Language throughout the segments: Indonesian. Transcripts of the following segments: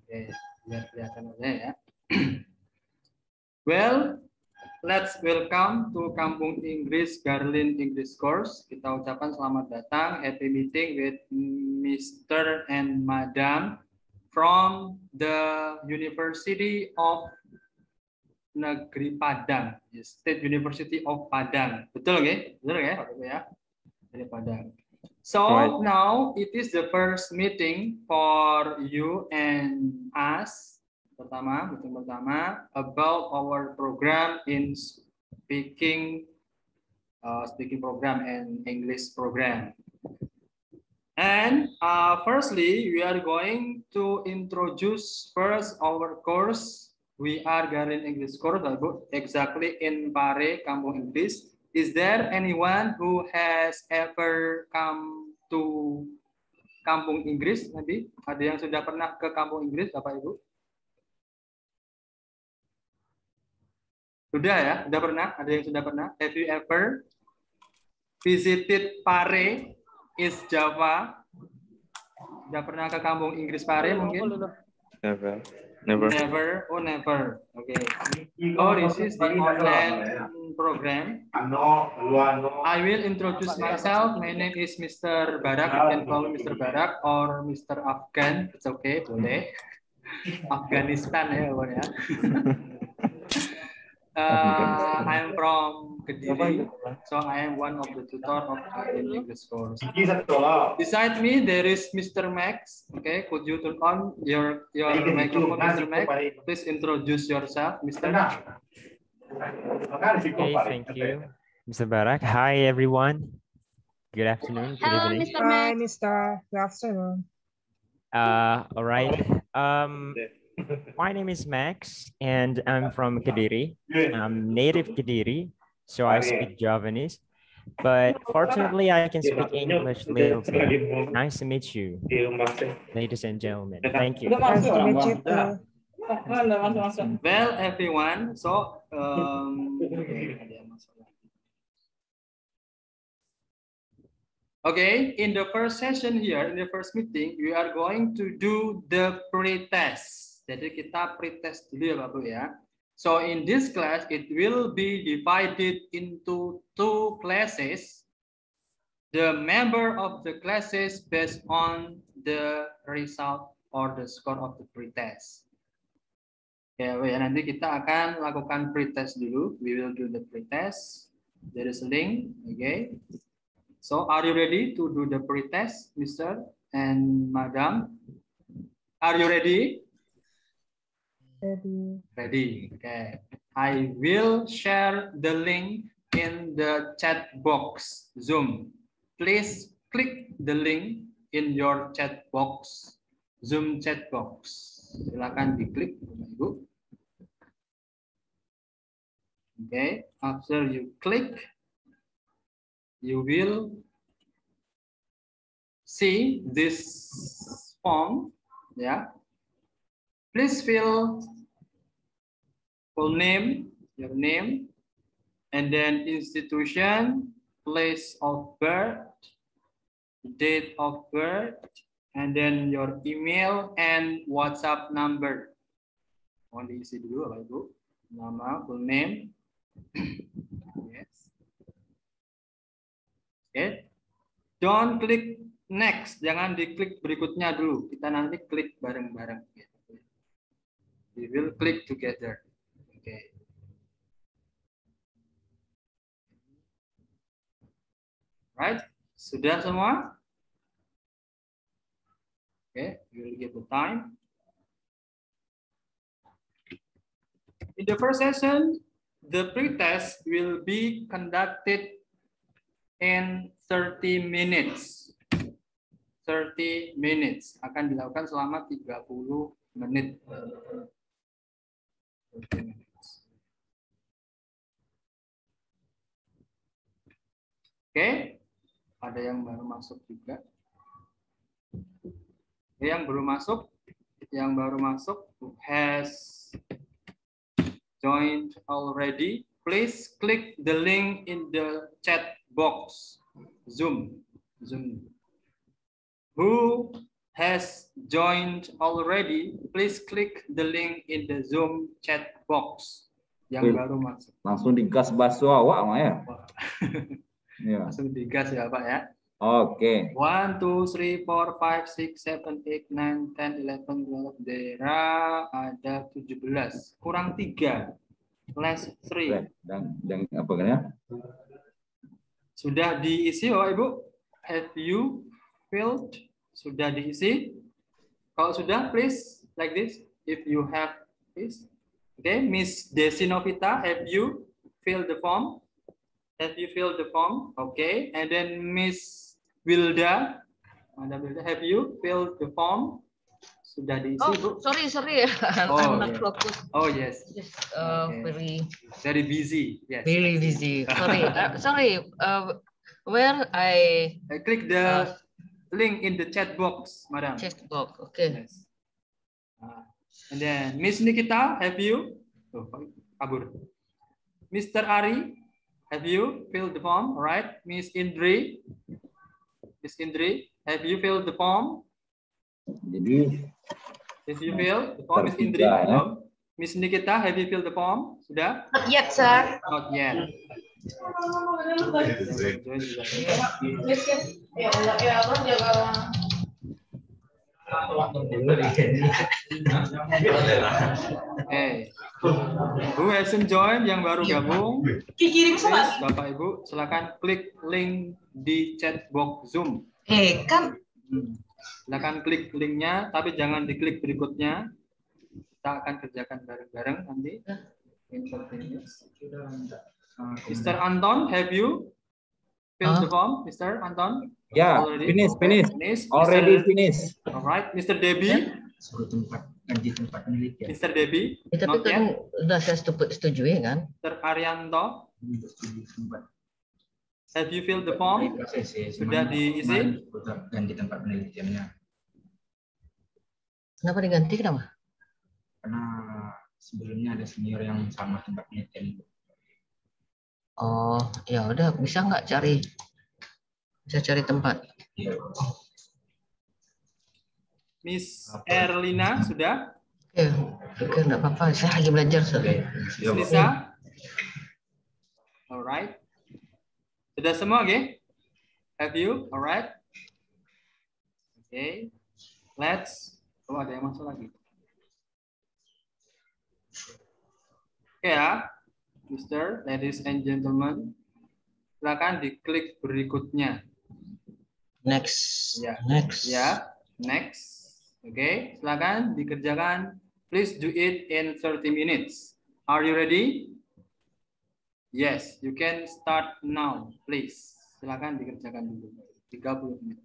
Oke, biar kelihatan aja ya. Well, let's welcome to Kampung Inggris Garlin English Course. Kita ucapkan selamat datang, happy meeting with Mr. and Madam from the University of Negeri Padang, State University of Padang. Betul nggak? Betul ya, Pak ya? Dari Padang. So now it is the first meeting for you and us. Meeting pertama about our program in speaking program and English program. And firstly, we are going to introduce first our course. We are Garlin English Course, exactly in Pare, Kampung Inggris. Is there anyone who has ever come to Kampung Inggris? Maybe ada yang sudah pernah ke Kampung Inggris, Bapak Ibu? Sudah ya? Sudah pernah? Ada yang sudah pernah? Have you ever visited Pare, East Java? Sudah pernah ke Kampung Inggris Pare mungkin? Never. Never. Oh, never. Okay. Oh, this is the online program. I will introduce myself. My name is Mr. Barak. You can call me Mr. Barak or Mr. Afgan. It's okay, boleh. Afghanistan ya, boleh ya. I am from Kediri, so I am one of the tutor of the English course. Beside me, there is Mr. Max. Okay, could you turn on your microphone, Mr. Max? Please introduce yourself, Mr. Okay, thank you, Mr. Barak. Hi, everyone. Good afternoon. Good Hello, evening. Mr. Max. Hi, Mr. Good afternoon. All right. My name is Max, and I'm from Kediri. I'm native Kediri, so I speak Javanese. But fortunately, I can speak English a little bit. Nice to meet you, ladies and gentlemen. Thank you. Nice to meet you too. Well, everyone, so okay, in the first session here, in the first meeting, we are going to do the pre-test. Jadi kita pre-test dulu ya Bapak Bu ya. So in this class, it will be divided into two classes. The member of the classes based on the result or the score of the pre-test. Ya, nanti kita akan lakukan pre-test dulu. We will do the pre-test. There is a link, okay. So are you ready to do the pre-test, Mr. and Madam? Are you ready? Ready. Okay. I will share the link in the chat box Zoom. Please click the link in your chat box, Zoom chat box. Silakan diklik, Ibu. Okay. After you click, you will see this form. Yeah. Please fill full name, your name, and then institution, place of birth, date of birth, and then your email and WhatsApp number. Mohon diisi dulu Bapak Ibu. Nama, full name. Yes. Okay. Don't click next, jangan diklik berikutnya dulu. Kita nanti klik bareng-bareng. We will click together. Okay. Right? Sudah semua? Okay, we will give the time. In the first session, the pre-test will be conducted in 30 minutes. 30 minutes. Akan dilakukan selama 30 menit. Oke, ada yang baru masuk juga. Yang baru masuk has joined already. Please click the link in the chat box Zoom. Who has joined already, please click the link in the Zoom chat box. Yang baru masuk. Langsung digas baso awak mah ya. Ya. Langsung digas ya Pak ya. Oke. 1, 2, 3, 4, 5, 6, 7, 8, 9, 10, 11, 12. Daerah ada 17. Kurang 3. Less 3. Dan apa ya? Sudah diisi Bapak Ibu? Have you filled? Sudah diisi? Kalau sudah, please like this. If you have, please. Okay, Miss Desi Novita, have you filled the form? Have you filled the form? Okay, and then Miss Wilda, have you filled the form? Sudah diisi, Bu? Sorry. Oh, I'm not yeah. focused. Oh, yes. Just Okay. Very busy. Yes. very busy. Sorry. Where I Click the link in the chat box, Madam. check box. Okay. Yes. And then Miss Nikita, have you? Oh, kabur. Mr. Ari, have you filled the form? All right. Miss Indri, have you filled the form? Jadi If you fill the form, Miss Indri. Tertiga, ya. Hello. Miss Nikita, have you filled the form? Sudah? Not yet, sir. Not yet. Hey, who hasn't joined yang baru gabung? Please, Bapak Ibu, silakan klik link di chat box Zoom. Kan Silakan klik linknya, tapi jangan diklik berikutnya. Kita akan kerjakan bareng-bareng nanti. Mr. Anton, have you filled the form, Mr. Anton? ya, finish. Already finish. Alright, Mr. Debbie. Mr. Debbie. Tapi Not kan yet. udah saya setujui kan? Mr. Arianto, have you filled the form? Sudah diisi? Ganti tempat penelitiannya Kenapa diganti kenapa? karena sebelumnya ada senior yang sama tempat penelitian. Oh, ya udah bisa nggak cari tempat? Iya. Miss Erlina, sudah? Oke, nggak apa-apa. Saya lagi belajar. Miss Lisa? Alright. Sudah semua, oke? Have you? Alright. Oke. Let's. Oh, ada yang masuk lagi. Oke ya, Mister, ladies and gentlemen, silakan diklik berikutnya. Next. Ya. Next. Ya, next. Oke, silakan dikerjakan. Please do it in 30 minutes. Are you ready? Yes, you can start now, please. Silakan dikerjakan dulu. 30 menit.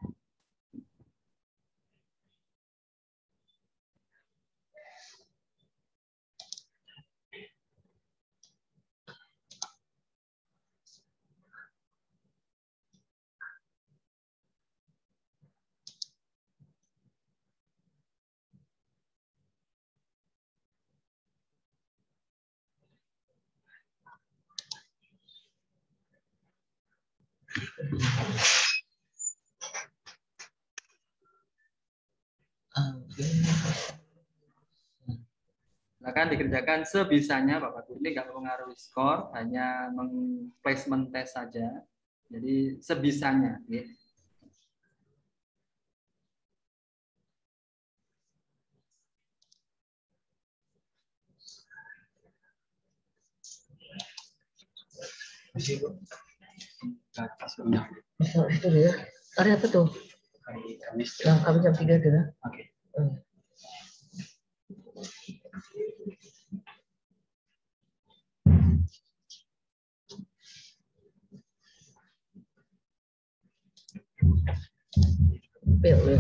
Silakan dikerjakan sebisanya Bapak Guru. Ini nggak mempengaruhi skor, hanya placement test saja. Jadi sebisanya. Ya. Itu dia. Hari apa tuh? Yang kami jam 3 itu ya? Oke. Bel, ya.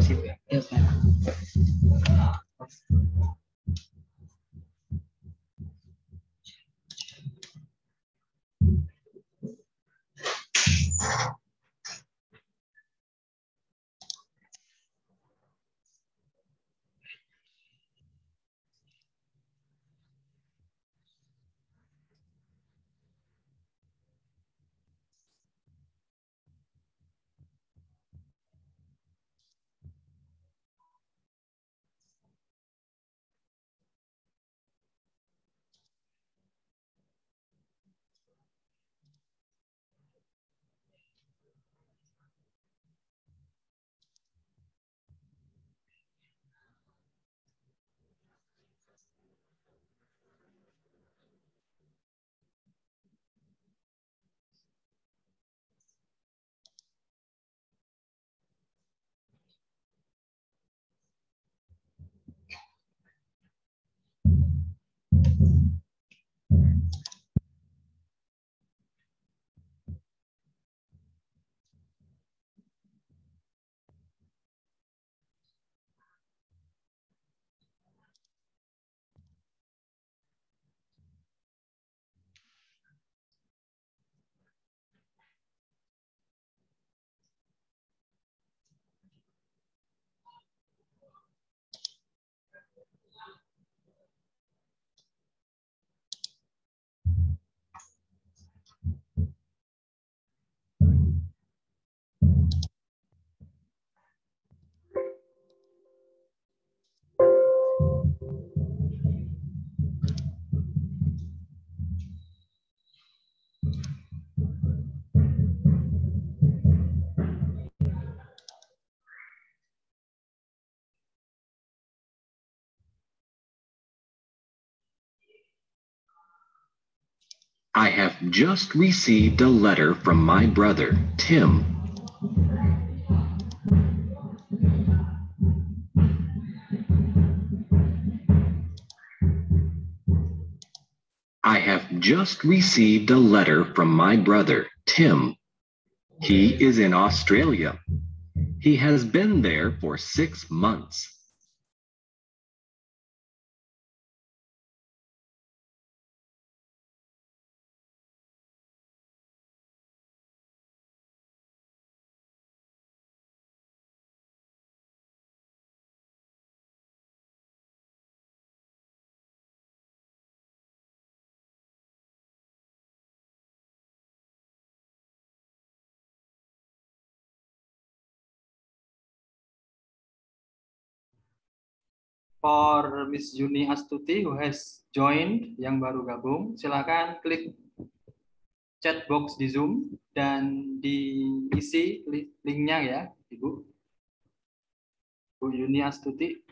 I have just received a letter from my brother, Tim. I have just received a letter from my brother, Tim. He is in Australia. He has been there for 6 months. For Miss Juni Astuti who has joined, yang baru gabung, silakan klik chat box di Zoom dan diisi linknya ya, Ibu. Bu Juni Astuti.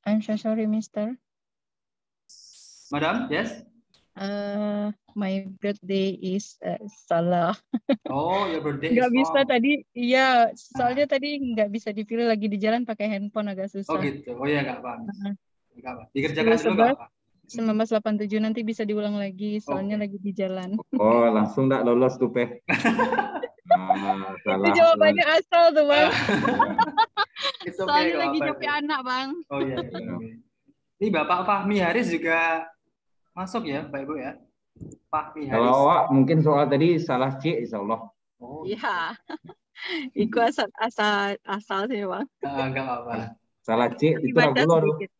I'm so sorry, Mister. Madam, yes? My birthday is salah. Oh, your birthday is Nggak bisa wrong. tadi, iya, soalnya tadi nggak bisa dipilih lagi di jalan pakai handphone agak Oh susah. gitu. Oh ya nggak apa. Heeh. Nggak apa. Dikerjakan dulu nggak apa. 1987 nanti bisa diulang lagi, soalnya Oke. lagi di jalan. Oh, langsung nggak lolos tuh, Peh. Ah, Itu salah. jawabannya asal tuh, Bang. It's okay, Soalnya nggak lagi apa-apa nyepi itu. anak, Bang. Oh iya. Ini Bapak Fahmi Haris juga masuk ya, Pak Ibu ya. Fahmi Kalau Haris. awak mungkin soal tadi salah C, insya Allah. Oh, Iya. Iku asal sih, Bang. nggak apa-apa. Salah C itu Dibaca Ragulo tuh. sedikit.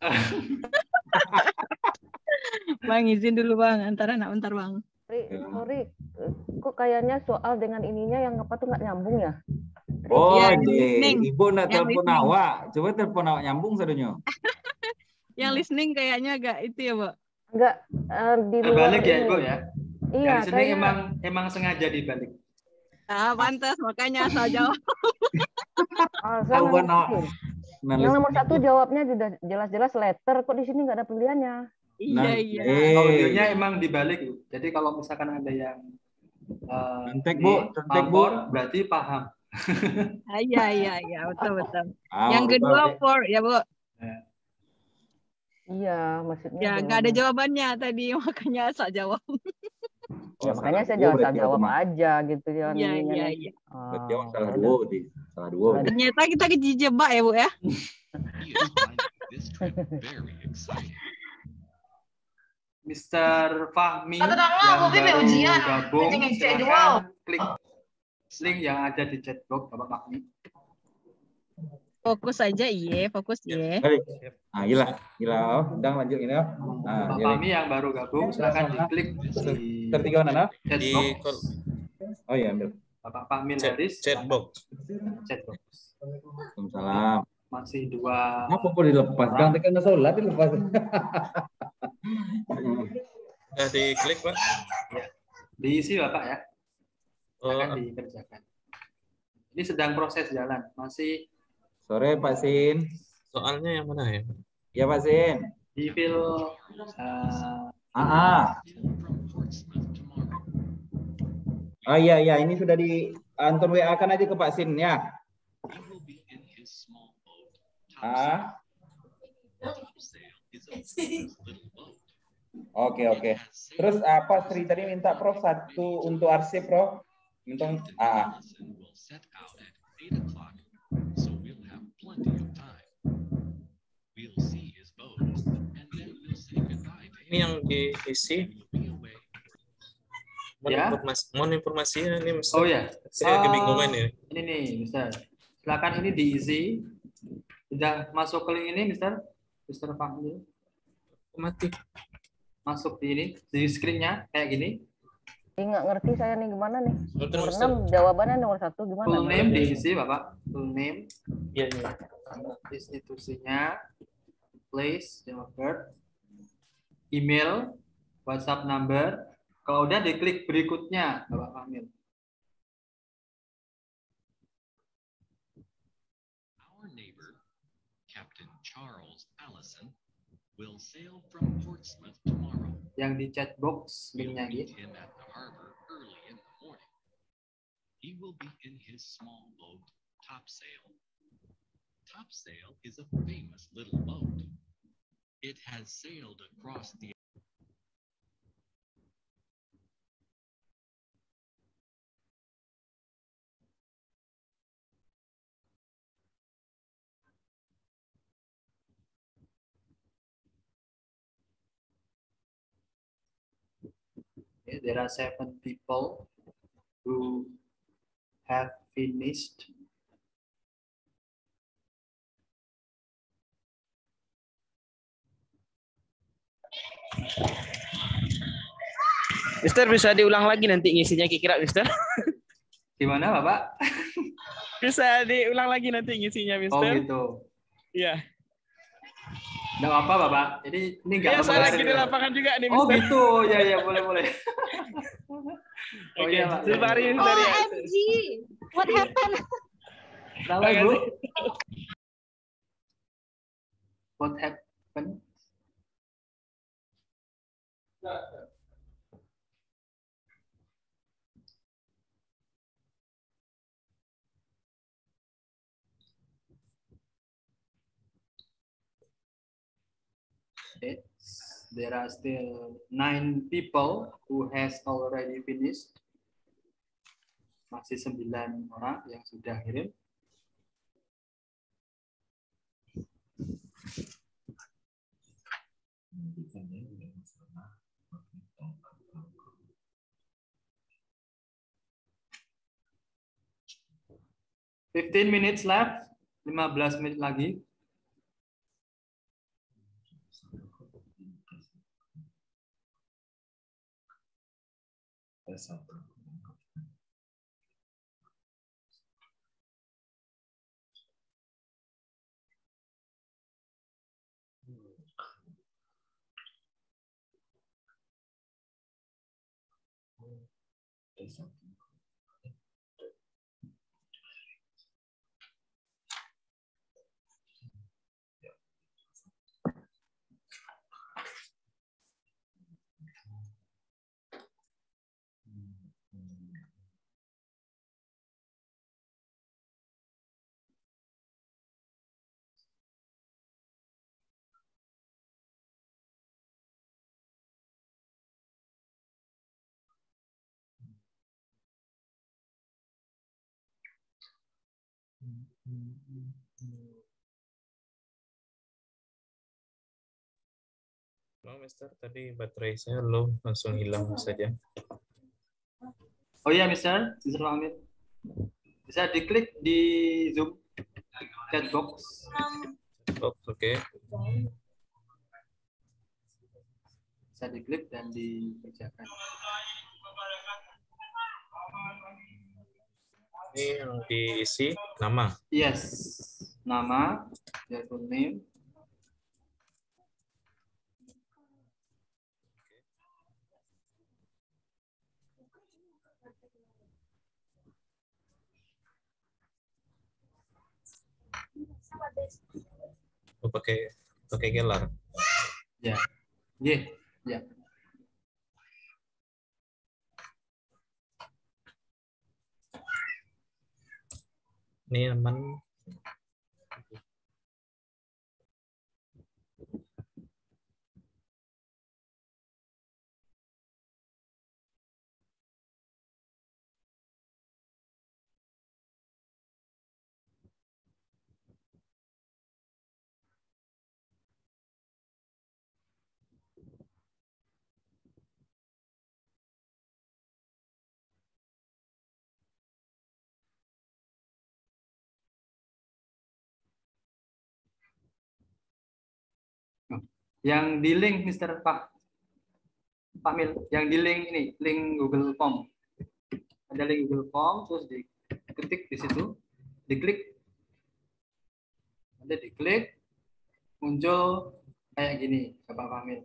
Bang, izin dulu, Bang. Bentar, Bang. Sorry, kok kayaknya soal dengan ininya yang apa tuh nggak nyambung ya? Oh, Iya, J. listening. Ibu nak Yang telepon listening. awak. Coba telepon awak nyambung sadunya. Yang listening kayaknya agak itu ya, Bu. Enggak, di luar Terbalik ya, ini. Ibu ya. Iya, Yang sini kayaknya emang sengaja dibalik. Ah, pantas, makanya asal jawab. saya Tahu nggak kan, ngerti. Nah, Yang nomor 1 jawabnya sudah jelas-jelas letter, kok di sini nggak ada pilihannya. Iya, iya. Audionya emang dibalik, Bu. Jadi kalau misalkan ada yang Contek, Bu. Contek, Bu. pampor, berarti paham. Iya, betul. Ah, Yang kedua berubah, for, ya, Bu. Iya, maksudnya. Ya, nggak ada jawabannya tadi, makanya asal jawab. Ya, Oh, makanya saya salah dua jawab berarti jawab otomatis. aja gitu ya. Iya. Berarti awak salah Ya dua, udah. Di. Salah dua. Di. Ternyata kita kejebak ya, Bu ya. Mr. Fahmi Kata yang aku baru ujian. gabung, Cek silakan jadwal. klik link yang ada di chat box Bapak Fahmi. Fokus aja, iya, fokus ya. Balik. Ah, gila. Oh, udang lanjut ini. Ah, Bapak jadi. Fahmi yang baru gabung, silakan diklik di Tertiga mana? chat box. Oh iya, ambil. Bapak Fahmi Haris. Chat box. Chat box. Waalaikumsalam. Masih dua. Apa boleh dilepas? Jangan tekan sholat dilepas. Udah diklik, Pak. Diisi Bapak ya. Akan Oh, dikerjakan. Ini sedang proses jalan. Masih Sore Pak Sin. soalnya yang mana ya? Ya Pak Sin. di feel Oh iya, ini sudah di anton WA kan aja ke Pak Sin ya. Oke. Terus apa Sri tadi minta Prof satu untuk arsip Prof. Minta Ini yang diisi. Mohon informasinya ini, Mister. Oh ya. Saya kebingungan ya. Ini nih, Mister. Silakan ini diisi. Sudah masuk ke link ini, Mister? Mister Fahmi. Mati. Masuk di ini, di screen-nya kayak gini. Ini nggak ngerti saya nih gimana nih. Terus, Nomor 6 jawabannya nomor 1 gimana? Full name diisi, Bapak. Full name. Iya. Institusinya, place, your birth, email, WhatsApp number. Kalau udah diklik berikutnya, Bapak Fahmi. Our neighbor, Captain Charles Allison, will sail from Portsmouth tomorrow. Yang di chat box linknya gitu. Him at the harbor early in the morning. He will be in his small boat, Topsail. Topsail is a famous little boat. It has sailed across the Okay, there are 7 people who have finished. Mister, bisa diulang lagi nanti ngisinya kira-kira, Mister? Gimana, Bapak? Bisa diulang lagi nanti ngisinya, Mister? Oh gitu. Iya. Nggak apa, Bapak. Ini nggak Iya, saya lagi di lapangan juga nih, Oh Mister. gitu. Ya, boleh. Oh Oke, iya, Pak. sebentar ya, Mister ya. OMG, what happened? Kenapa, Bu? There are still 9 people who has already finished. Masih 9 orang yang sudah kirim. Fifteen minutes left, 15 menit lagi. Oh, Mister, tadi baterai saya low, langsung hilang saja. Oh iya, Mister Fahmi. Bisa diklik di Zoom chat box. Oke. Bisa diklik dan dikerjakan. Ini yang diisi nama. Yes, nama, your full name. Oh, pakai gelar. Ya, yeah. Ya. Ini aman. Yang di link Mr. Pak Mil, yang di link ini, link Google Form. Ada link Google Form, terus diketik di situ, diklik, nanti diklik, muncul kayak gini, Bapak Fahmil.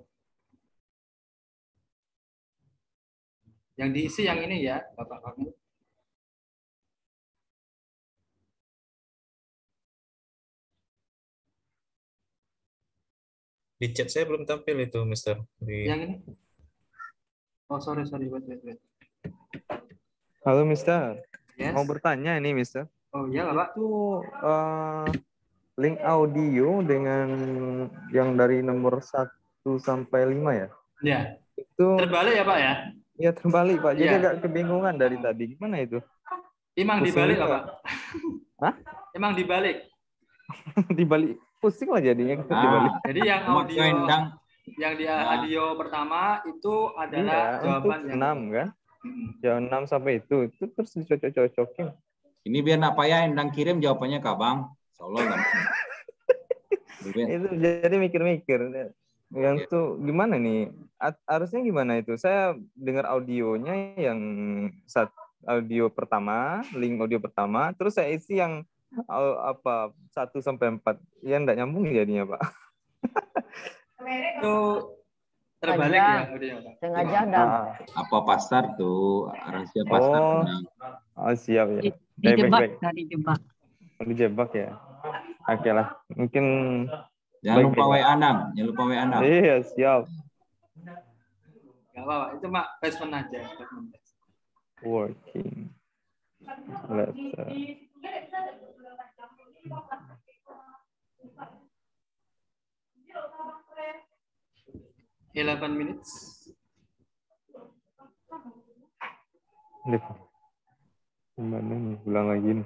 Yang diisi yang ini ya, Bapak Fahmil. Di chat saya belum tampil itu, Mister. Yang ini? Oh, sorry, wait. Halo, Mister. Yes. Mau bertanya ini, Mister. Oh iya, Bapak. Itu link audio dengan yang dari nomor 1 sampai 5 ya? Iya. Itu terbalik ya, Pak ya? Iya, terbalik, Pak. Jadi Iya. agak kebingungan dari tadi. Gimana itu? Emang dibalik, Pusing, Pak? Hah? Emang dibalik? Dibalik. Pusing lah jadinya. Dibalik. Jadi yang audio yang di audio pertama itu adalah Iya, jawaban untuk yang 6 kan? Jawaban 6 sampai itu terus dicocok-cocokin. Ini biar nak payah endang kirim jawabannya ke abang. Insyaallah gampang. Itu jadi mikir-mikir. Yang tuh gimana nih? Harusnya gimana itu? Saya dengar audionya yang audio pertama, link audio pertama, terus saya isi yang 1 sampai 4. Ya enggak nyambung jadinya, Pak. Itu terbalik ya audio, Pak. Sengaja enggak. Apa pasar tuh? Rahasia pasar. Oh, siap ya. Dijebak, dijebak. Dijebak ya. Oke lah. Mungkin Jangan lupa WA Anam. Jangan lupa WA Anam. Iya, siap. Enggak apa-apa, itu Mak basement aja. Working. Letter. 11 minutes. Gimana nih? Ulang lagi nih.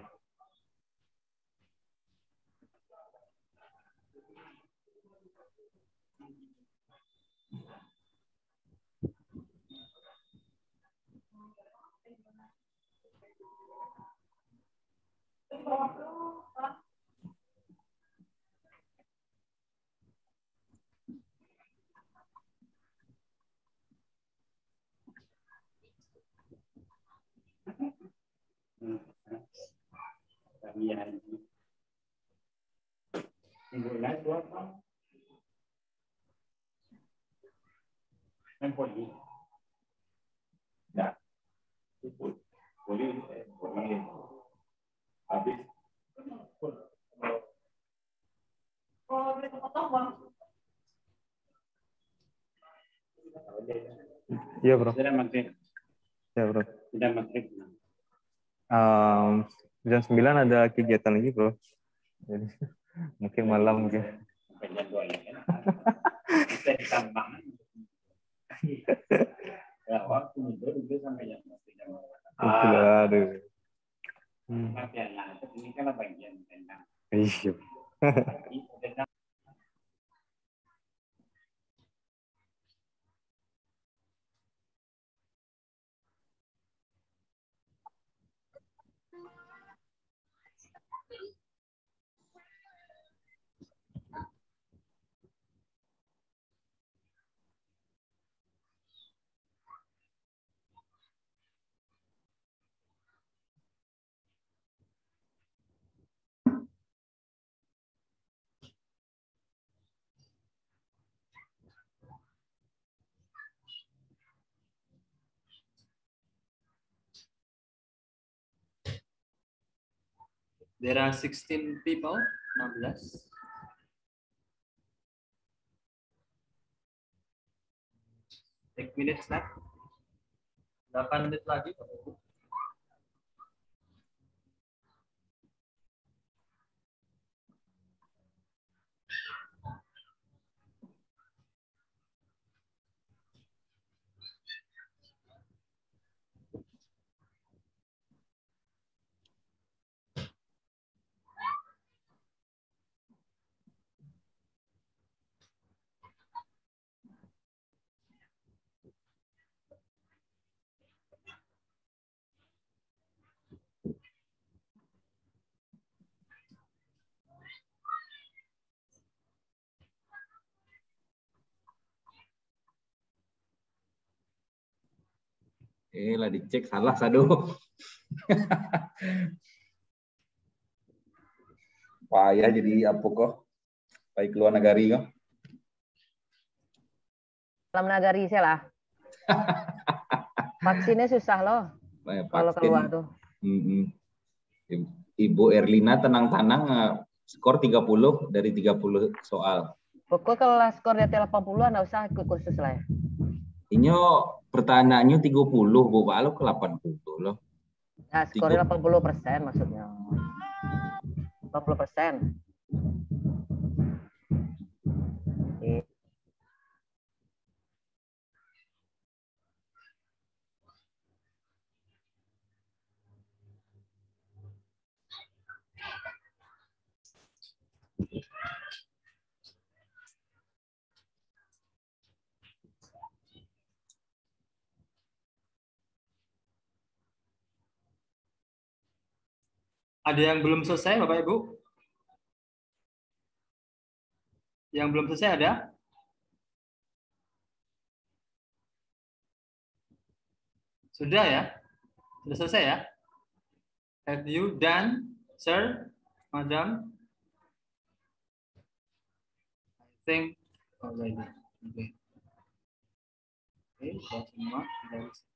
Iya bro. Ya bro. Jam 9 ada kegiatan lagi bro. Jadi mungkin malam mungkin. Aduh. Iya. There are 16 people, 16. Take minutes left. 8 menit lagi. Lah dicek salah sadu. Payah jadi apa kok? Baik luar negari kok. Dalam negari saya lah. Vaksinnya susah loh. Kalau keluar tuh. Ibu Erlina tenang-tenang skor 30 dari 30 soal. Pokoknya kalau skor di atas 80 nggak usah ikut kursus lah ya. Inyo pertanyaannya 30, Bu Palu ke 80 loh. Nah, skornya 80% maksudnya. 80%. Ada yang belum selesai, Bapak Ibu? Yang belum selesai ada? Sudah ya? Sudah selesai ya? Have you done, sir, madam? I think already. Okay. Okay, sudah semua.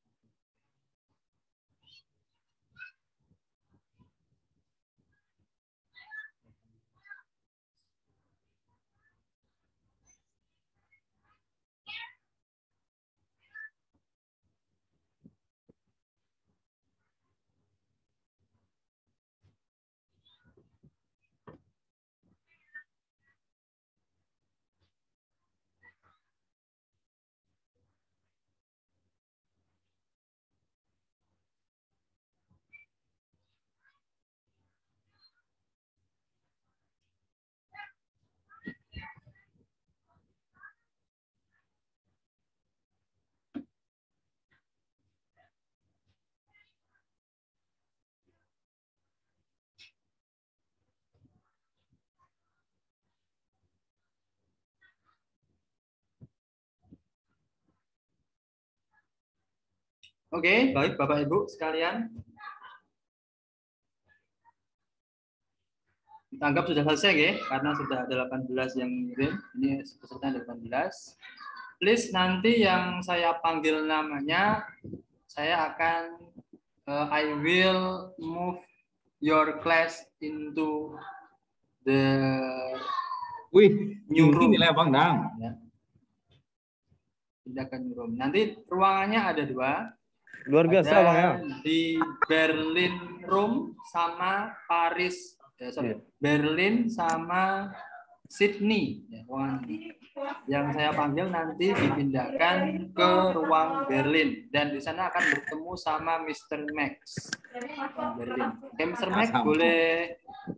Oke, baik Bapak Ibu sekalian. Kita anggap sudah selesai ya, karena sudah ada 18 yang ngirim. Ini peserta 18. Please nanti yang saya panggil namanya, saya akan I will move your class into the new room. Nilai Bang Dang. Ya. Pindah ke new room. Nanti ruangannya ada 2. Luar biasa Bang ya. Di Berlin room sama Paris. Berlin sama Sydney. Ya, yang saya panggil nanti dipindahkan ke ruang Berlin dan di sana akan bertemu sama Mr. Max Berlin. Oke, Mr. Max boleh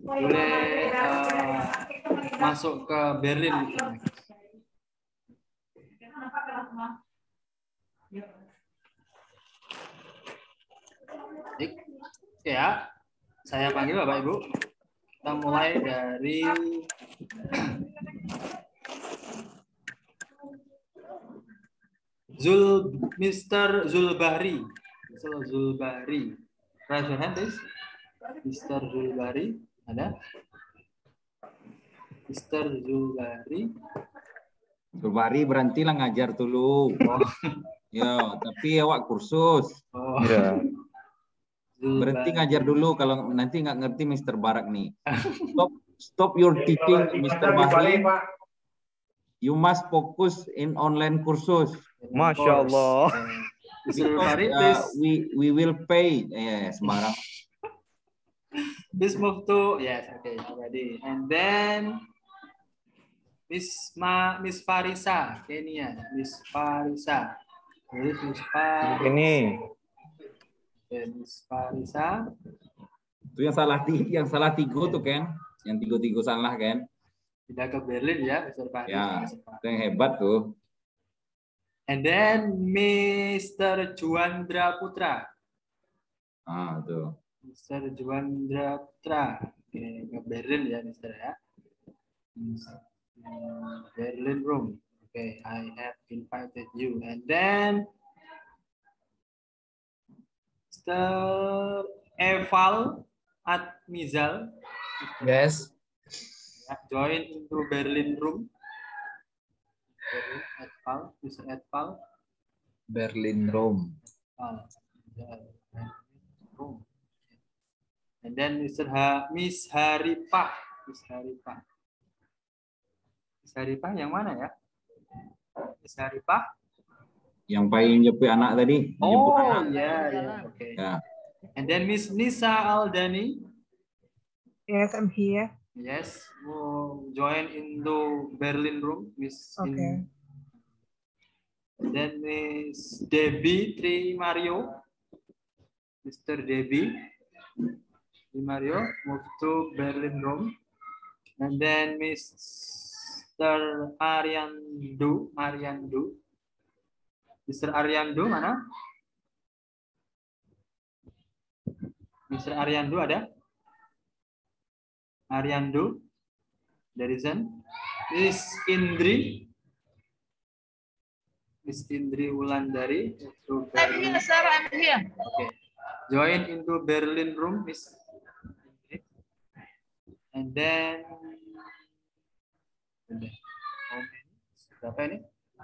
masuk ke Berlin, Mr. Max. Ya, saya panggil Bapak Ibu. Kita mulai dari Mr. Zulbahri. Mr. Zulbahri. Raise your hand, please. Mr. Zulbahri. Ada? Mr. Zulbahri. Zulbahri berhentilah ngajar dulu. Oh. Ya, tapi awak kursus. Oh. Ya. Berhenti ngajar dulu kalau nanti nggak ngerti Mr. Barak nih. Stop your teaching, Mr. Bahri. You must focus in online kursus. Masya Allah. Because we will pay. Sembarang. Please move to okay already. And then Miss Farisa, Kenya. Miss Farisa. Miss Farisa. Ini. Miss Farisa. Itu yang salah tiga tuh kan? Yang tiga salah kan? Tidak ke Berlin ya, Mr. Farisa. Ya, itu yang hebat tuh. And then Mr. Juandra Putra. Tuh. Mr. Juandra Putra. Oke, ke Berlin ya, Mr. ya. Berlin room. Okay, I have invited you. And then Mr. Eval Admizal. Yes. Join into Berlin room. Edval, Mr. Edval. Berlin room. And then Miss Haripah. Miss Haripah. Miss Haripah yang mana ya? Miss Haripah. Yang paling jemput anak tadi. Oh iya, oke. Ya. And then Miss Nisa Aldani. Yes, I'm here. Yes, we'll join into Berlin room, Miss. Okay. And then Miss Debbie Tri Mario. Mr. Debbie Tri Mario move to Berlin room. And then Mr. Ariandu. Mr. Ariandu mana? Mr. Ariandu ada? Ariandu, there isn't. Miss Indri Wulandari. I'm here, sir. I'm here. Okay. Join into Berlin room, Miss. And then, berapa ini?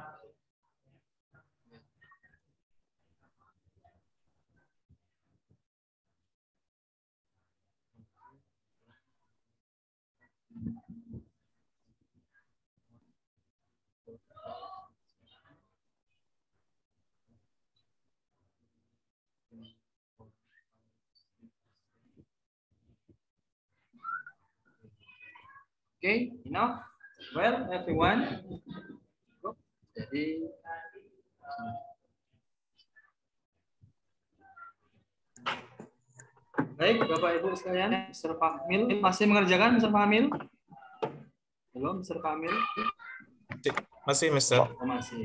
Okay, enough. Well, everyone. Jadi baik, Bapak Ibu sekalian, Mr. Fahmil masih mengerjakan, Mr. Fahmil? Belum, Mr. Fahmil? Masih, Mr. Oh, masih.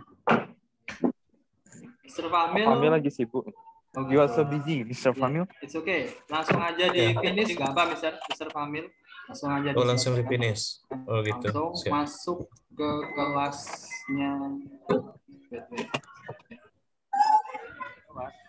Mr. Fahmil. Fahmil lagi sibuk. Oh, You are so busy, Mr. Fahmil. It's okay. Langsung aja di finish, nggak apa, Mr. Fahmil. Langsung aja. Langsung di finish. Oh gitu. Langsung Siap. masuk ke kelasnya.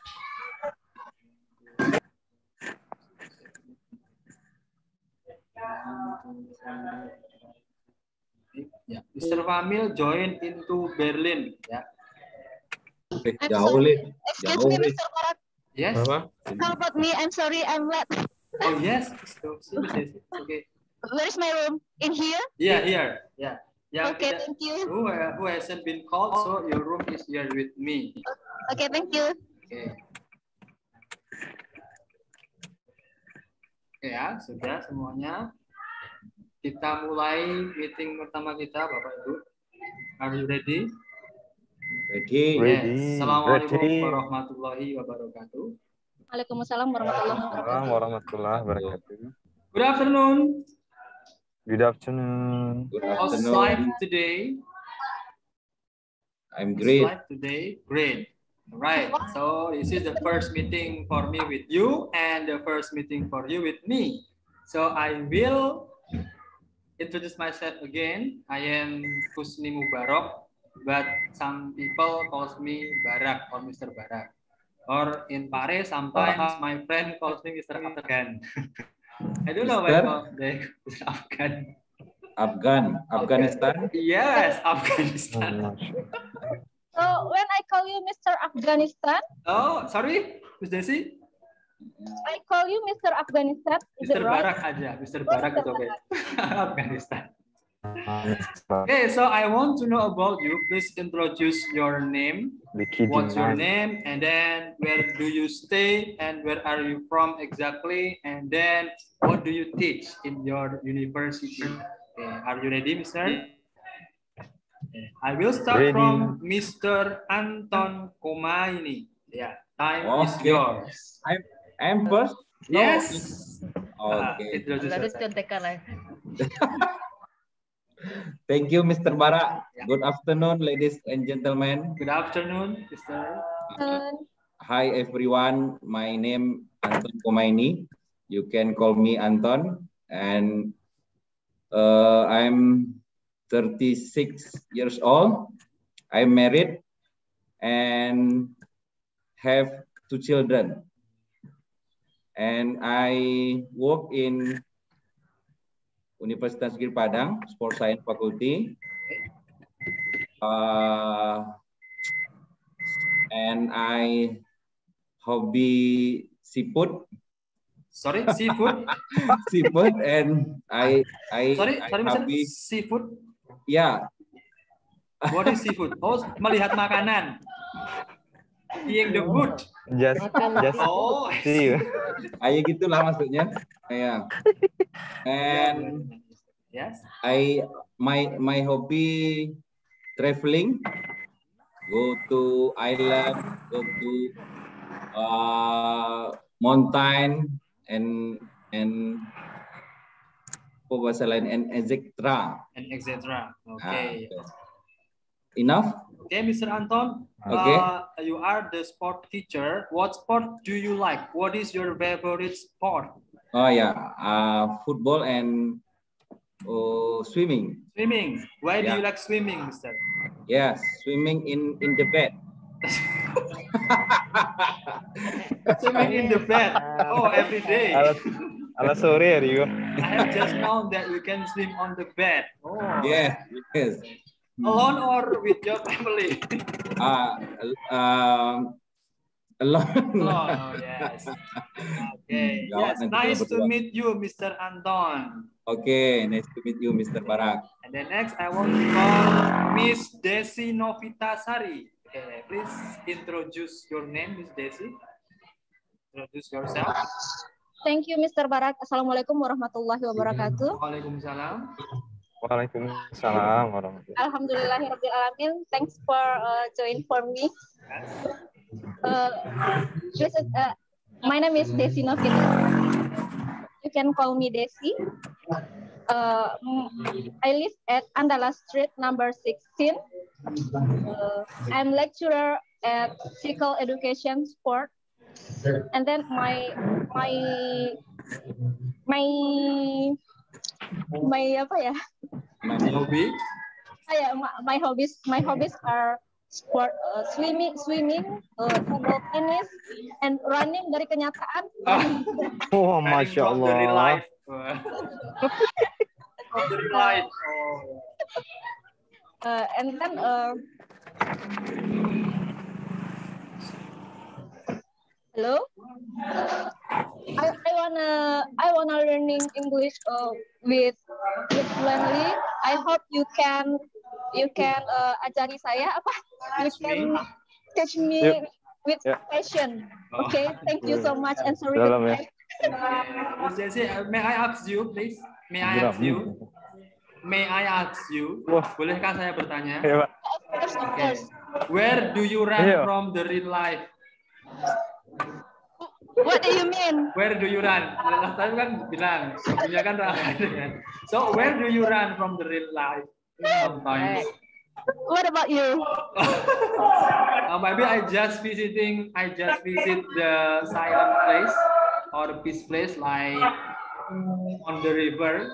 Mr. Famil join into Berlin. Ya. Jauh, Lid. Excuse Jauh, me, Lid. Mr. Barak. Yes. How about me? I'm sorry, I'm late. Oh yes. Okay. Where is my room? In here? Yeah, here. Yeah. Yang Okay, thank you. Who hasn't been called, so your room is here with me. Okay, thank you. Okay. Oke ya, sudah semuanya. Kita mulai meeting pertama kita, Bapak Ibu. Are you ready? Ready. Yes. Assalamualaikum warahmatullahi wabarakatuh. Waalaikumsalam warahmatullahi wabarakatuh. Good afternoon. Good afternoon. Good How's afternoon. life today? I'm great. How's life today? Great. Right. So this is the first meeting for me with you and the first meeting for you with me. So I will introduce myself again. I am Husni Mubarak, but some people calls me Barak or Mr. Barak. Or in Paris, sometimes my friend calls me Mr. Afghan. I don't know why they Mr. Afghan. Afghanistan. Yes, Afghanistan. So when I call you Mr. Afghanistan, Oh, sorry, Miss Desi. I call you Mr. Afghanistan. Is Mr. it right? Barak aja, Mr. Barak itu oke. Afghanistan. Okay, so I want to know about you. Please introduce your name. What's your name? And then where do you stay? And where are you from exactly? And then what do you teach in your university? Okay, are you ready, Mister? Okay. I will start from Mr. Anton Komaini. Yeah, time is yours. I'm first. No. Yes. Okay. Introduce Lalu yourself. contekan lah. Thank you, Mr. Barak. Good afternoon, ladies and gentlemen. Good afternoon, Mr. Hi, everyone. My name Anton Komaini. You can call me Anton. And I'm 36 years old. I'm married and have 2 children. And I work in Universitas Negeri Padang, Sport Science Faculty. And I hobby seafood. Sorry, seafood? Seafood, and I Sorry, Mr. hobby Seafood? Yeah. What is seafood? Oh, melihat makanan. Seeing the food. Just Oh, see you. Kayak gitulah maksudnya. Ya. And yes. My hobby traveling. Go to island, go to mountain and apa bahasa lain and etc. And etc. Okay. Enough. Okay, Mr. Anton. Okay. You are the sport teacher. What sport do you like? What is your favorite sport? Oh yeah, football and swimming. Swimming. Why do Yeah. you like swimming, Mister? Yes, swimming in the bed. Swimming in the bed. Oh, every day. Ala sore ya, Rio. I have just known that you can swim on the bed. Oh. Yes. Alone or with your family? Alone. Oh, yes. Okay. Yes, nice to meet you, Mr. Anton. Okay, nice to meet you, Mr. Barak. And then next, I want to call Miss Desi Novitasari. Okay, please introduce your name, Miss Desi. Introduce yourself. Thank you, Mr. Barak. Assalamualaikum warahmatullahi wabarakatuh. Waalaikumsalam. Waalaikumsalam warahmatullahi. Alhamdulillahirabbil alamin. Thanks for join for me. My name is Desi Novita. You can call me Desi. I live at Andala Street, number 16. I'm lecturer at physical education sport. And then my apa ya? Hobby? My hobbies are sport, swimming, table tennis, and running dari kenyataan. Oh, masya Allah. Dari life. Dari life. Oh. And then hello. I wanna learning English with fluently. I hope you can ajari saya apa? You can teach me with passion. Okay, thank you so much and sorry. Miss Jessie, may I ask you, please? May I ask you? May I ask you? Bolehkah saya bertanya? Okay. Where do you run from the real life? What do you mean? Where do you run? Last time kan bilang, sebelumnya kan so where do you run from the real life? Sometimes. What about you? Maybe I just visit the silent place or the peace place like on the river,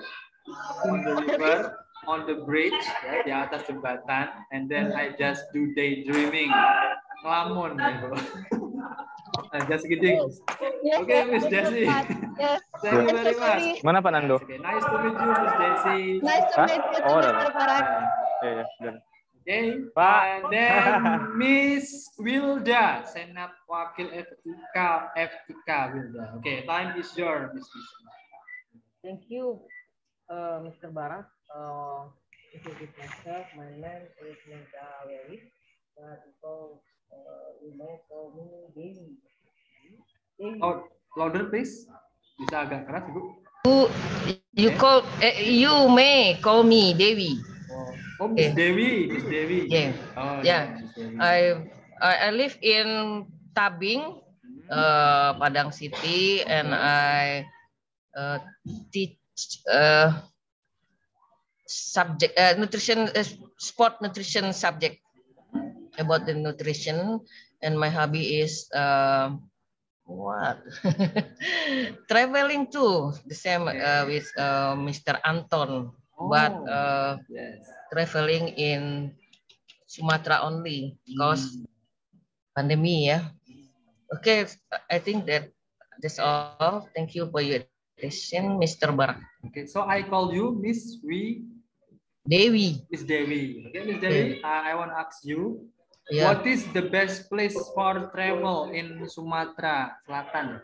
on the bridge, ya, di atas jembatan, and then I just do daydreaming, ngelamun gitu. Just kidding. Okay, Miss Jessie. Yes. Thank you very much. Mana Pak Nando? Okay, nice to meet you, Miss Jessie. Nice to meet you, Mr. Barak. Okay, and then Miss Wilda, Senat Wakil FIK Wilda. Okay, time is yours, Miss Wilda. Thank you, Mr. Barak. Introduce myself. My name is Wilda Wewi. People, you may call me Dewi. Oh, louder please. Bisa agak keras, Bu. You may call me Dewi. Oh, Miss Dewi, Miss Dewi. Yeah. Oh, yeah. I live in Tabing, Padang City, and I teach subject nutrition, sport nutrition subject about the nutrition, and my hobby is traveling too, the same with Mr. Anton, but traveling in Sumatra only because pandemic, yeah. Okay, I think that's all. Thank you for your attention, Mr. Barak. Okay, so I call you Miss Dewi. Miss Dewi. Okay, Miss Dewi, I want to ask you, what is the best place for travel in Sumatra Selatan?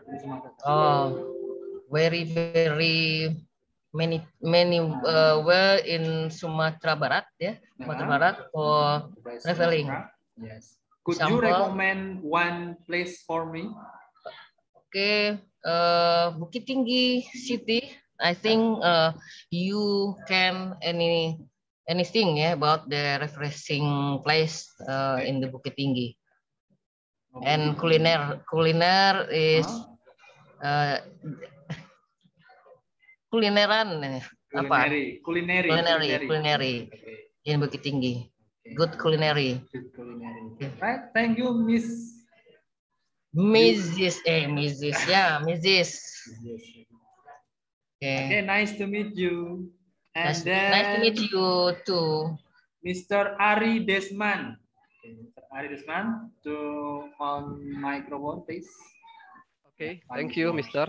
Very many where in Sumatra Barat, yeah, Sumatra Barat for traveling. Yes. Could you recommend one place for me? Okay, Bukit Tinggi City. I think you can anything about the refreshing place in the Bukit Tinggi. And kuliner is kulineran apa? Culinary in Bukit Tinggi. Good culinary. Right. Thank you, Mrs. Yeah, Mrs. Okay, nice to meet you. And nice then to meet you too. Mr. Ari Desman. Okay, Mr. Ari Desman, to on microphone, please. Okay, thank you, Mr.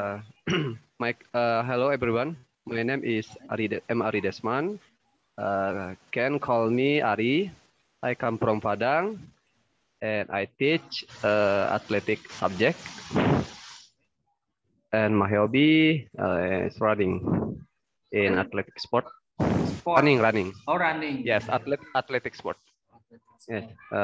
Hello, everyone. My name is Ari Desman. Can call me Ari. I come from Padang, and I teach athletic subject. And my hobby is running in athletic sport. Running. Oh, running. Yes, athletic sport. Yes.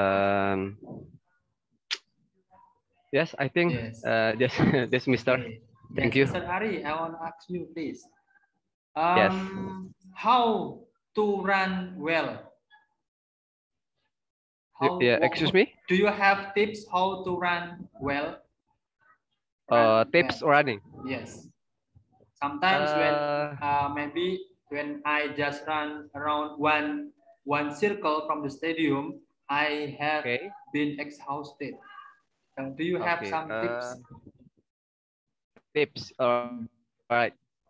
Yes, I think this Mr. Thank you. Mr. Ari, I want to ask you, please. Yes. How to run well? Excuse me? Do you have tips how to run well? Tips running? Yes. Sometimes when maybe when I just run around one circle from the stadium, I have been exhausted. Do you have some tips? Tips. All right.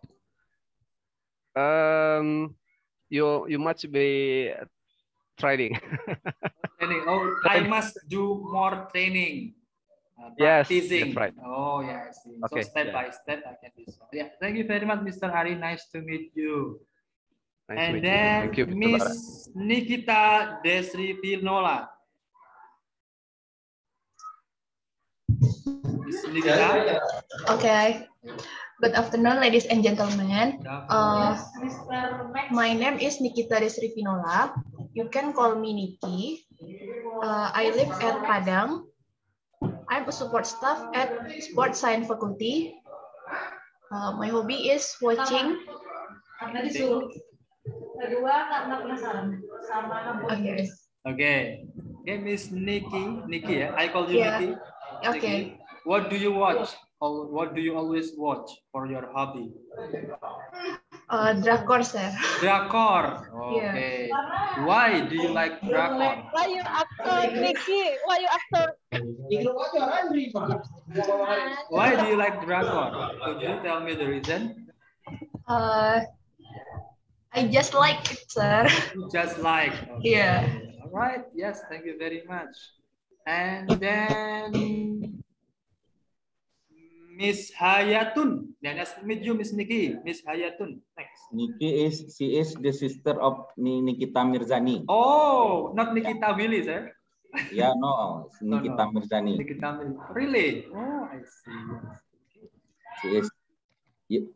You must be training. Oh, I must do more training. Yes, practicing. that's right. Oh, yeah, I see. Okay, So step by step, I can do so. Yeah, thank you very much, Mr. Ari. Nice to meet you. Nice to And meet you. then Thank you, Mr. Miss Barat. Nikita Desrivinola. Miss Nikita. Okay. Good afternoon, ladies and gentlemen. My name is Nikita Desrivinola. You can call me Niki. I live at Padang. I'm a support staff at Sports Science Faculty. My hobby is watching. Okay. Okay, Miss Nikki, yeah? I call you Yeah. Nikki. Okay. Nikki. What do you watch? Or what do you always watch for your hobby? Drakor, sir. Drakor. Okay. Why do you like drakor? Why you actor, Nikki? Why you actor? Why do you like drakor? Could you tell me the reason? I just like it, sir. You just like. Okay. Yeah. All right. Yes. Thank you very much. And then Miss Hayatun. Then nice to meet you, Miss Nikki. Miss Hayatun. Next. Nikki she is the sister of Nikita Mirzani. Oh, not Nikita Willy, sir. Yeah, no, Nikita Mirzani. Nikita Mirzani. Really? Oh, I see. She is. Yeah.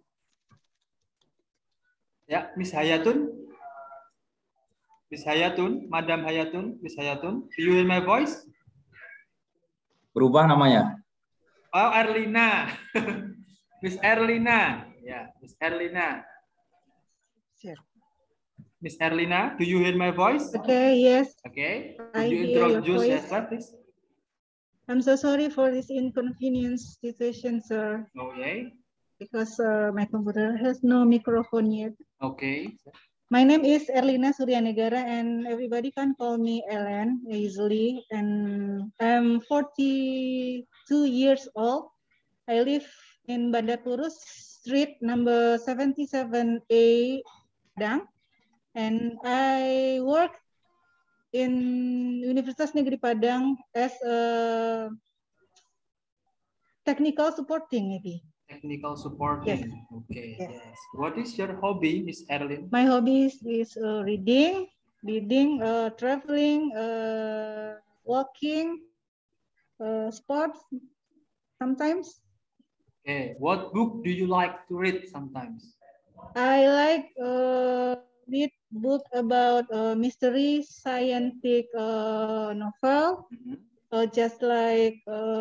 Ya, Miss Hayatun. Miss Hayatun, Madam Hayatun, Miss Hayatun. Do you hear my voice? Berubah namanya. Oh, Erlina. Miss Erlina. Yeah, Miss Erlina. Miss Erlina, do you hear my voice? Okay, yes. Okay. I Could you hear your introduce voice. yourself, please? I'm so sorry for this inconvenience situation, sir, Okay. because my computer has no microphone yet. Okay. My name is Erlina Suryanegara, and everybody can call me Ellen easily. And I'm 42 years old. I live in Bandar Purus Street, number 77A, Padang. And I work in Universitas Negeri Padang as a technical supporting, maybe. Technical supporting. Yes. Okay. Yes. What is your hobby, Miss Erlin? My hobbies is reading, traveling, walking, sports sometimes. Okay. What book do you like to read sometimes? I like read book about mystery scientific novel, just like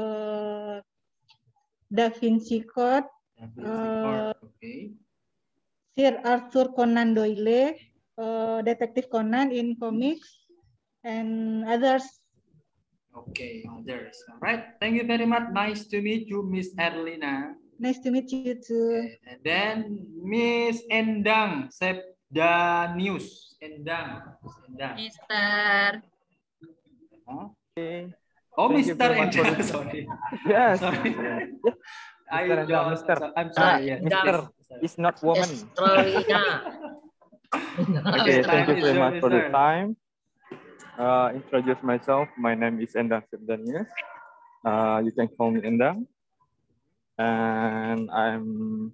Da Vinci Code, Okay. Sir Arthur Conan Doyle, Detective Conan in comics, and others. Okay, others. All right. Thank you very much. Nice to meet you, Miss Erlina. Nice to meet you too. And then Miss Endang Sepdanius. Endang. Mister. Huh? Oh, Thank Mr. Endang. Sorry. Yes. Sorry. Mr. I'm sorry. Yeah. Mr. is not woman. Okay, thank you very much for the time. Introduce myself. My name is Endang Sepdanius. You can call me Endang. And I'm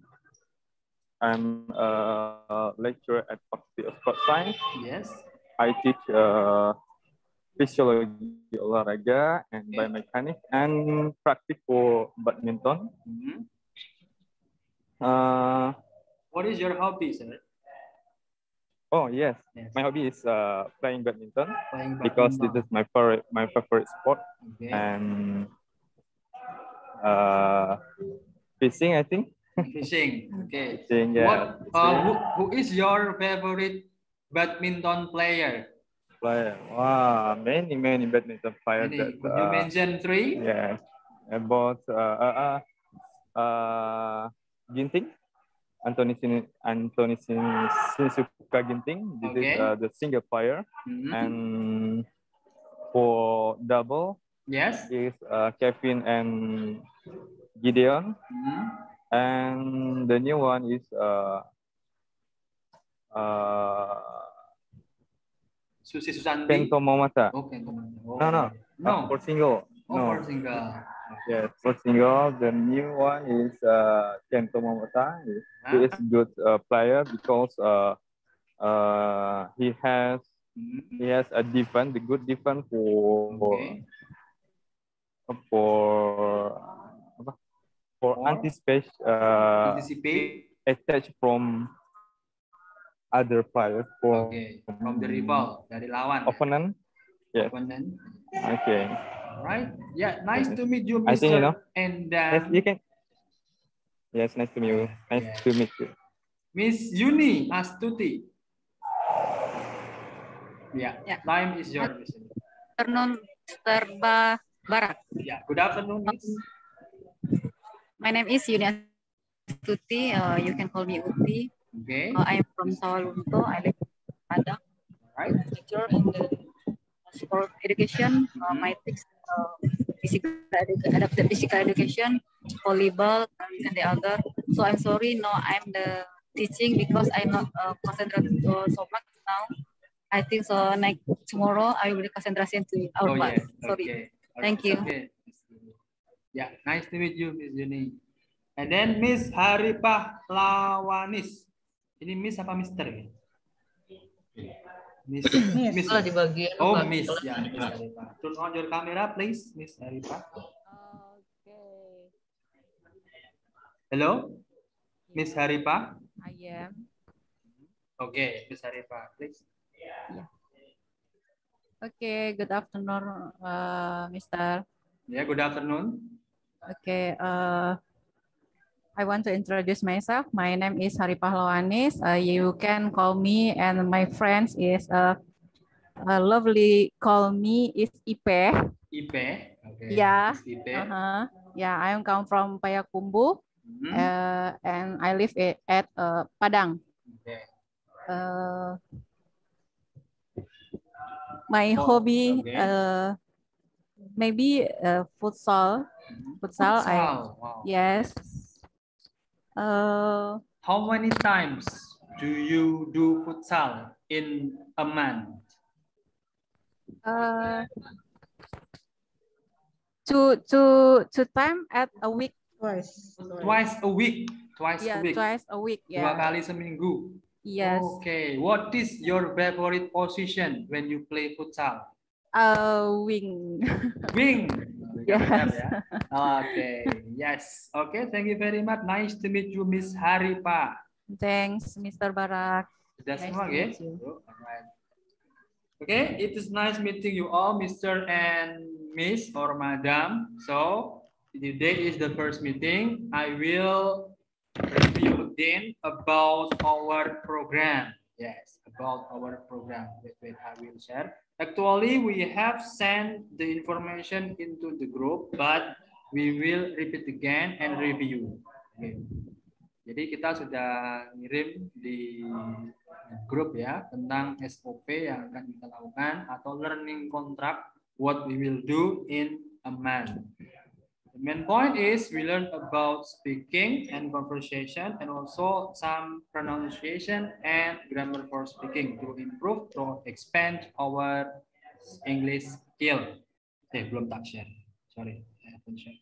a lecturer at Faculty of Sports Science. Yes. I teach physiology olahraga and biomechanics and practice for badminton. What is your hobby, sir? Oh yes, my hobby is playing badminton because this is my favorite sport. Okay. And fishing, I think. Fishing. Okay. Fishing, yeah. Who is your favorite badminton player? Wow, many badminton players. Could you mention three? Yeah, about Ginting, Anthony Sinisuka Ginting. This is the single player, and for double, yes, is Kevin and Gideon, and the new one is Susi Susanti. Kento Momota. Oh, Kento Momota. No. For single. For single. Yes, for single. The new one is Kento Momota. He is good player because He has a defense, the good defense for anticipate attack from other players, from the rival, dari lawan. Opponent. Yes. Opponent. Okay. Right. Yeah. Nice to meet you, I think you know. Mr. And Yes, you can. Yes, nice to meet you. Nice to meet you. Miss Yuni Astuti. Yeah. Time is yours. Afternoon, Mr. Barak. Yeah. Good afternoon, Miss. My name is Yuni Astuti. You can call me Uti. Okay. I'm from Sawalunto. I live in Padang. Right. Major in the sport education. My things adapted physical education, volleyball, and the other. So I'm sorry, no, I'm the teaching because I'm not concentrated so much now. I think so. Like tomorrow, I will concentrate to our class. Sorry. Okay. Thank you. Okay. Yeah, nice to meet you, Miss Yuni. And then Miss Haripah Lawanis. Ini Miss apa Mister? Miss. Miss. Di bagian oh, Miss. Ya, Miss Haripah. Turn on your camera, please, Miss Haripah. Okay. Hello, Miss Haripah. I am. Okay, Miss Haripah, please. Yeah. Okay. Good afternoon, Mister. Yeah. Good afternoon. Okay. I want to introduce myself. My name is Haripah Lawanis. You can call me, and my friends is lovely. Call me is Ipe. Ipe. Okay. Yeah. Ipe. Yeah. I come from Payakumbuh, and I live at Padang. Okay. My hobby, maybe futsal. Futsal. Wow. Yes. How many times do you do futsal in a month? Two time at a week. Twice a week. Twice a week. Twice a week. Yeah. 2 kali seminggu. Yes. Okay. What is your favorite position when you play futsal? Wing. Wing. Yes. Okay. Yes. Okay. Thank you very much. Nice to meet you, Miss Haripah. Thanks, Mr. Barak. Sudah Nice semua, to guys? meet you. Okay. It is nice meeting you all, Mr. and Miss or Madam. So today is the first meeting. I will review again about our program. Yes, about our program. Wait, I will share. Actually, we have sent the information into the group, but we will repeat again and review. Okay. Jadi kita sudah ngirim di grup ya tentang SOP yang akan kita lakukan atau learning contract what we will do in a month. The main point is we learn about speaking and conversation and also some pronunciation and grammar for speaking to improve, to expand our English skill. Belum tak share. Sorry, I haven't shared.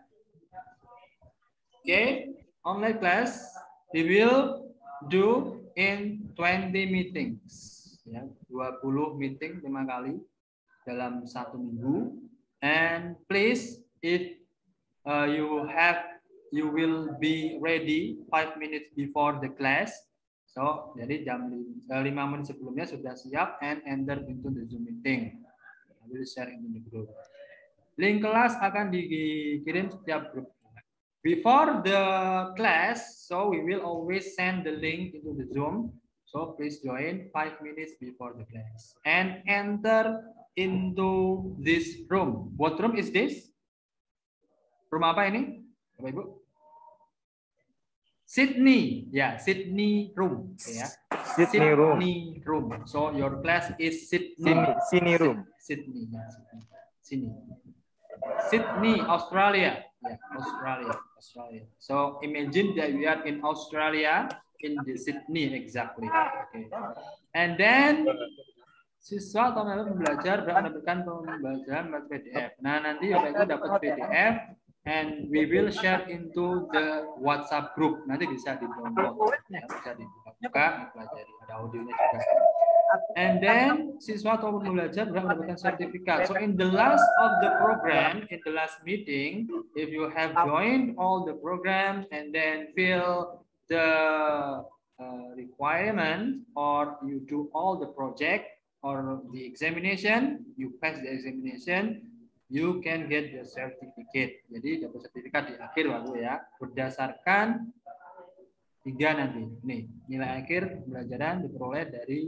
Okay, online class we will do in 20 meetings. Ya, 20 meeting 5 kali dalam 1 minggu. And please, if you will be ready 5 minutes before the class. So, jadi jam 5 menit sebelumnya sudah siap and enter into the Zoom meeting. I will share in the group. Link kelas akan dikirim setiap grup. Before the class, so we will always send the link into the Zoom. So please join 5 minutes before the class and enter into this room. What room is this? Rumah apa ini, Bapak Ibu? Sydney, ya, Sydney room, ya. Sydney room. So your class is Sydney. Sydney room. Sydney, ya, Sydney. Sydney, Australia, ya, Australia. So imagine that we are in Australia, in the Sydney exactly. Okay. And then siswa atau member belajar mendapatkan pembelajaran PDF. Nah, nanti Bapak Ibu dapat PDF. And we will share into the WhatsApp group. Nanti bisa di-download, ya, bisa dibuka, pelajari. ada audionya juga. And then siswa atau pembelajar berhak mendapatkan sertifikat. So in the last of the program, in the last meeting, if you have joined all the program and then fill the requirement, or you do all the project or the examination, you pass the examination, you can get the certificate. Jadi dapat sertifikat di akhir baru ya, berdasarkan 3 nanti. Nih, nilai akhir pembelajaran diperoleh dari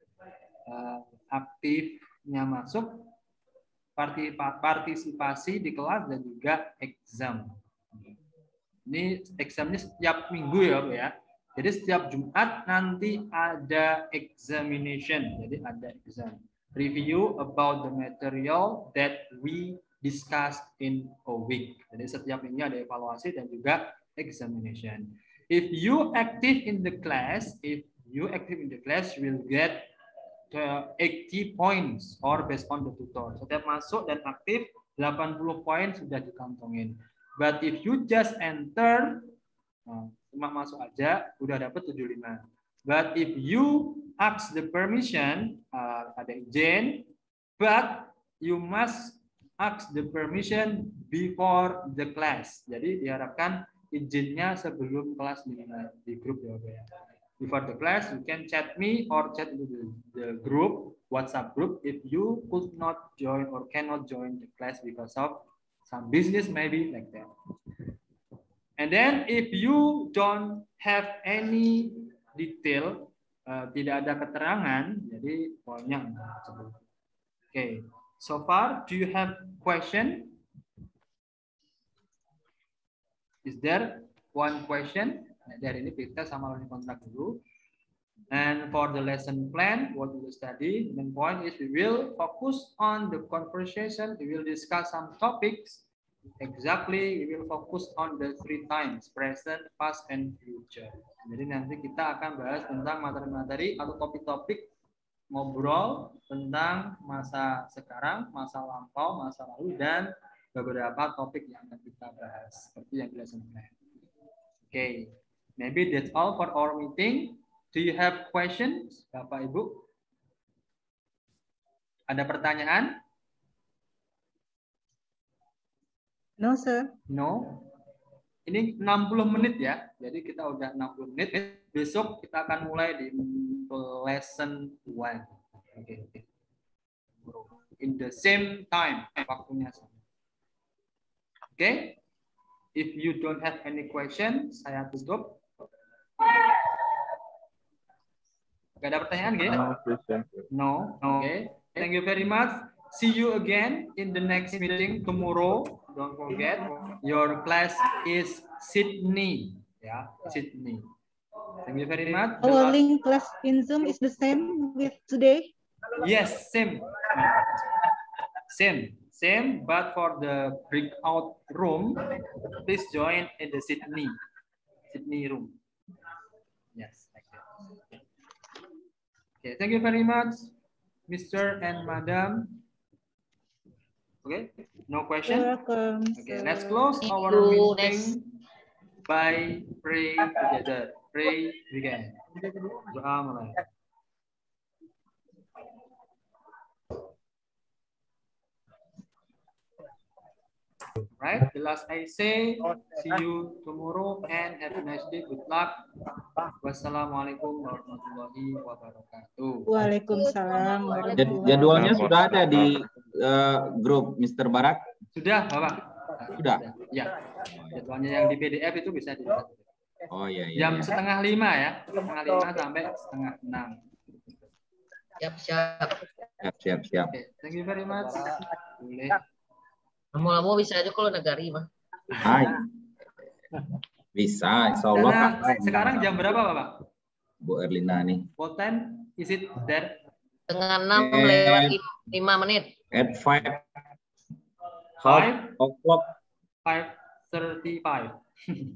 aktifnya masuk, partisipasi di kelas, dan juga exam. Ini examnya setiap minggu ya, Bu ya. Jadi setiap Jumat nanti ada examination. Jadi ada exam. Review about the material that we discussed in a week. Jadi setiap minggu ada evaluasi dan juga examination. If you active in the class, you will get 80 points or based on the tutor. Setiap masuk dan aktif 80 poin sudah dikantongin. But if you just enter, cuma masuk aja udah dapat 75. But if you ask the permission, ada izin, but you must ask the permission before the class. Jadi diharapkan izinnya sebelum kelas di grup ya, Pak ya. Before the class, you can chat me or chat into the group, WhatsApp group, if you could not join or cannot join the class because of some business, maybe like that. And then if you don't have any detail, tidak ada keterangan, jadi pokoknya enggak. Okay, so far, do you have question? Is there one question? Nah, dari ini kita sama learning contract dulu. And for the lesson plan, what we will study, the main point is we will focus on the conversation. We will discuss some topics. Exactly, we will focus on the 3 times, present, past, and future. Jadi nanti kita akan bahas tentang materi-materi atau topik-topik, ngobrol tentang masa sekarang, masa lampau, masa lalu, dan beberapa topik yang akan kita bahas seperti yang di lesson plan. Okay. Maybe that's all for our meeting. Do you have questions, Bapak Ibu? Ada pertanyaan? No, sir. No. Ini 60 menit ya. Jadi kita udah 60 menit. Besok kita akan mulai di lesson 1. Okay. In the same time, waktunya sama. Okay. If you don't have any question, saya tutup. Gak ada pertanyaan, Ge? No. Okay. Thank you very much. See you again in the next meeting tomorrow. Don't forget, your class is Sydney. Yeah, Sydney. Thank you very much. Our link class in Zoom is the same with today? Yes, same. Same, but for the breakout room, please join in the Sydney room. Yes, like that. Okay, thank you very much, Mr. and Madam. Okay, no question? You're welcome. Okay, let's close our meeting by pray together. Pray again. Doa mulai. Right, the last I say, see you tomorrow and have a nice day. Good luck. Wassalamualaikum warahmatullahi wabarakatuh. Waalaikumsalam. Jadwalnya sudah ada di grup Mr. Barak? Sudah, Bapak. Sudah. Ya. Jadwalnya yang di PDF itu bisa dilihat. Oh iya. Jam 4:30 ya. 4:30 sampai 5:30. Siap. Okay, thank you very much. Boleh. Kamu bisa aja kalau negari mah. Hai. Bisa, insya Allah. Nah, sekarang jam berapa, Bapak? Bu Erlina nih. What time is it there? 5:06 lewat 5 menit. At 5. 5 o'clock. 5:35.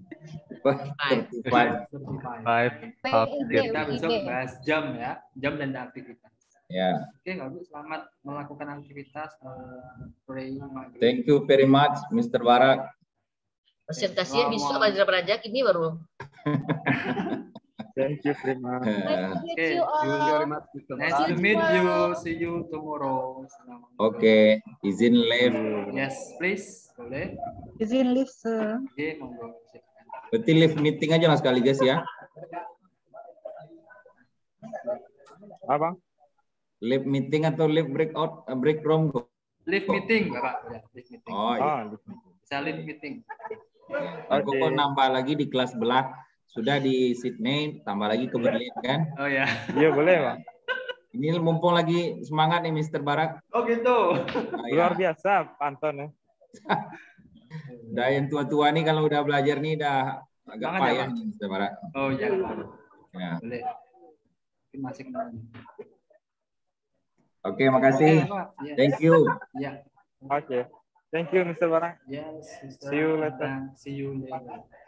5. Kita besok bahas jam ya, jam dan aktivitas. Ya. Oke, kalau selamat melakukan aktivitas. Thank you very much, Mr. Barak. Presentasinya bisa belajar ini baru. Thank you very much. Okay. Nice to meet you. See you tomorrow. Oke, izin live. Yes, please. Boleh. Izin live, sir. Oke, monggo. Berarti live meeting aja lah sekaligus ya. Apa? Live meeting atau live breakout, break room? Live meeting, Bapak. Ya, live meeting. Oh, iya. Bisa live meeting. Aku kok nambah lagi di kelas belah. Sudah di Sydney, tambah lagi ke Berlin kan? Oh ya. Iya boleh Bang. Ini mumpung lagi semangat nih Mr. Barak. Oh gitu. Luar biasa Pak Anton ya. Udah yang tua-tua nih kalau udah belajar nih udah agak Semangat ya, payah Bang? nih Mr. Barak. Oh iya. Ya. Boleh. Masih kenal. Oke, makasih. Oke, Pak. Yes. Thank you. Ya. Oke. Thank you Mr. Barak. Yes, Mr. See you later. See you later.